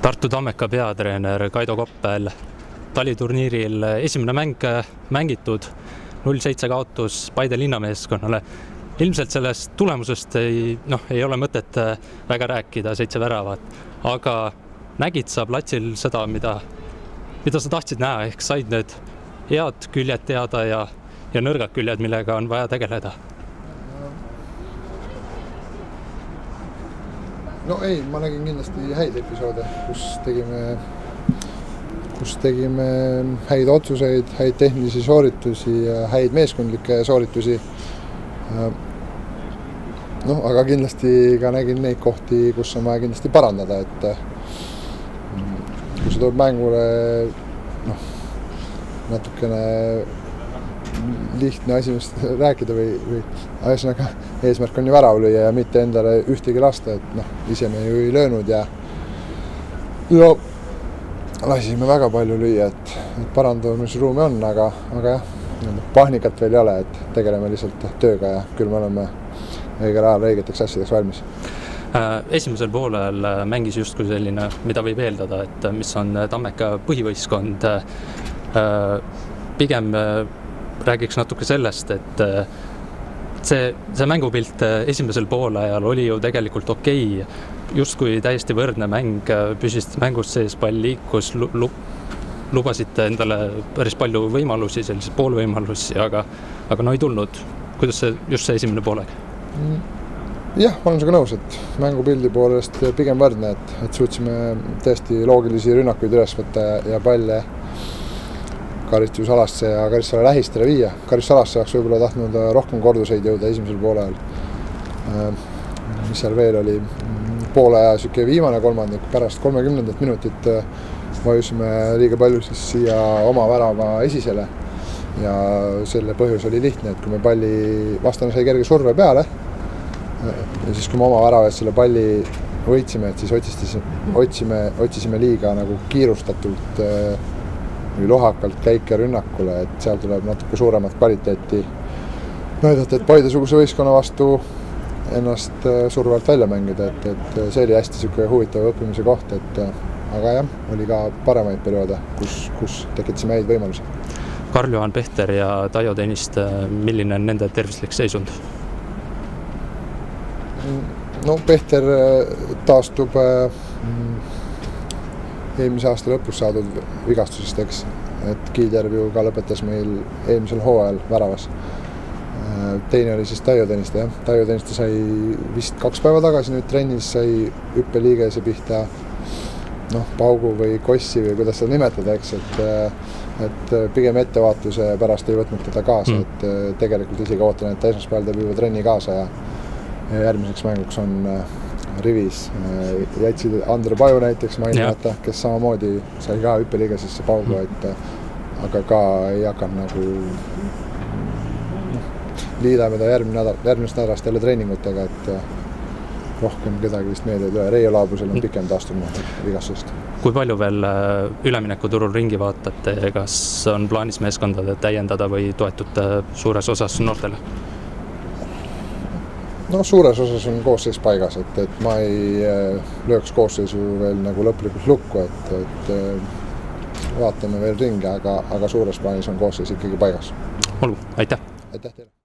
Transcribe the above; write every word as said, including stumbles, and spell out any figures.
Tartu Tammeka peatreener Kaido Koppel, taliturniiril esimene mäng mängitud, null seitse kaotus Paide linnameeskonnale. Ilmselt sellest tulemusest ei, noh, ei ole mõtet väga rääkida, seitse väravat, aga nägid sa platsil seda, mida, mida sa tahtsid näha, ehk said need head küljed teada ja, ja nõrgad küljed, millega on vaja tegeleda? No ei, ma nägin kindlasti häid episoode, kus tegime, kus tegime häid otsuseid, häid tehnilisi sooritusi ja häid meeskondlikke sooritusi. No, aga kindlasti ka nägin neid kohti, kus on vaja kindlasti parandada, et kui see tuleb mängule noh, natukene lihtne asi rääkida või, või asjaga eesmärk on ju värav lüüa ja mitte endale ühtegi lasta, et noh, ise me ju ei löönud ja ja lasime väga palju lüüa, et, et parandamisruumi on, aga, aga jah, pahnikat veel ei ole, et tegeleme lihtsalt tööga ja küll me oleme õigel ajal õigeteks asjadeks valmis. Esimesel poolel mängis justkui selline, mida võib eeldada, et mis on Tammeka põhivõistkond. Pigem räägiks natuke sellest, et see, see mängupilt esimesel poolajal oli ju tegelikult okei, justkui täiesti võrdne mäng, püsis mängus sees, pall liikus, lubasite endale päris palju võimalusi, selliseid poolvõimalusi, aga, aga no ei tulnud. Kuidas see, just see esimene poolega? Jah, ma olen sinuga nõus, et mängupildi poolest pigem võrdne, et, et suutsime tõesti loogilisi rünnakuid üles võtta ja palle karistusalasse ja karistusala lähistele viia. Karistusalasse oleks võib-olla tahtnud rohkem korduseid jõuda esimesel poole ajal. Mis seal veel oli? Poole aja süke viimane kolmandik, pärast kolmekümnendat minutit vajusime liiga palju siis siia oma värava esisele. Ja selle põhjus oli lihtne, et kui me palli vastane sai kerge surve peale ja siis kui me oma väravas selle palli võitsime, et siis otsisime, otsime, otsisime liiga nagu kiirustatult või lohakalt käike rünnakule, et seal tuleb natuke suuremat kvaliteeti näidata, et Paide-suguse võistkonna vastu ennast survalt välja mängida, et, et see oli hästi siuke huvitav õppimise koht, et aga jah, oli ka paremaid perioode, kus, kus tekitasime häid võimalusi. Karl-Johan Pehter ja Taio Tõniste, milline on nende tervislik seisund? No Pehter taastub eelmise aasta lõpus saadud vigastusest, eks, et Kiidjärv ju ka lõpetas meil eelmisel hooajal väravas. Teine oli siis Taio Tõniste, jah. Taio Tõniste sai vist kaks päeva tagasi nüüd trennis, sai hüppeliigese pihta noh, paugu või kossi või kuidas seda nimetada, eks, et, et pigem ettevaatuse pärast ei võtnud teda kaasa, mm. et tegelikult isegi ootan, et esmaspäeval teeb juba trenni kaasa ja, ja järgmiseks mänguks on rivis. Jätsid Andre Paju näiteks mainimata, kes samamoodi sai ka hüppeliigesesse paugu, et aga ka ei hakanud nagu liidame ta järgmine nädal, järgmist nädalast jälle treeningutega, et rohkem kedagi vist meelde ei tule. Reijo Laabusel on pikem taastumine vigastusest. Kui palju veel üleminekuturul ringi vaatate, kas on plaanis meeskondade täiendada või toetute suures osas noortele? No suures osas on koosseis paigas, et, et ma ei lööks koosseisu veel nagu lõplikult lukku, et, et vaatame veel ringi, aga, aga suures plaanis on koosseis ikkagi paigas. Olgu, aitäh! Aitäh teile!